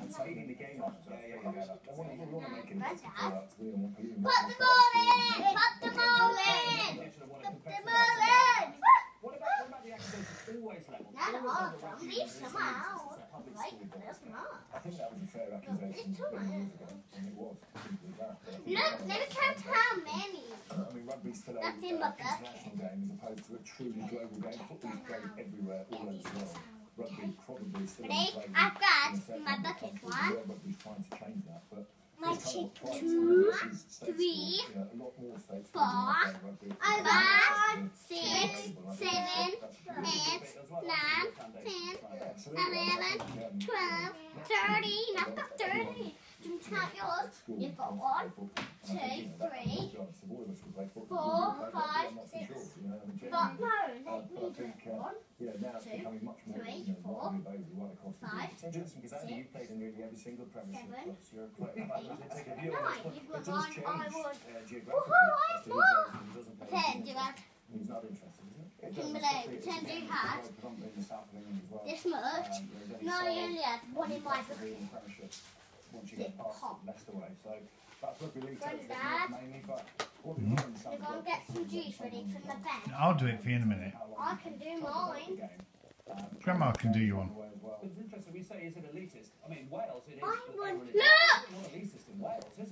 saving the game. Yeah. Put the ball in! Put the ball in! Put the ball in! What about the accusations always level? Not all of them. Leave some out. Like this not. I think that was a fair accusation. It was. Look, let me count how many. I mean, rugby's still a That's in my international game as opposed to a truly global game. Football's played everywhere, all over the world. Rugby probably still Ready? played I've got in my certain bucket. countries. One, Rugby's trying to change that, but my there's kind of cheek. quite 2, some states 3, you know, a lot more states 4, play rugby. 5, 6, 7, 8, 9, 10, 11, 12, 30. Not the 30. You can count yours. You've got 1, 2, 3, 4, 5, 6. But no, let me do it. 1, Yeah, now it's becoming much more 3, 4, right across the 5, It's interesting because Andy, you've played in nearly every single Premiership 7, club, so you're quite take a view 9. on this. You've But got it does 1. I change would. geographically Woohoo, as to who I plays and who doesn't play. 10, do that. He's not interested, is it? It Can does, below. especially Pretend again, you had predominantly in the south of England as well. this much. No, I only had one in my bucket. Once you get past Leicester way, so that's rugby league Granddad. mainly, but what we want in the We're going to get some juice ready from the bed. I'll do it for you in a minute. I can do mine. Grandma can do you one. But it's interesting, we say, is it elitist? I mean, Wales, it is. I want- It's Look! not elitist in Wales, is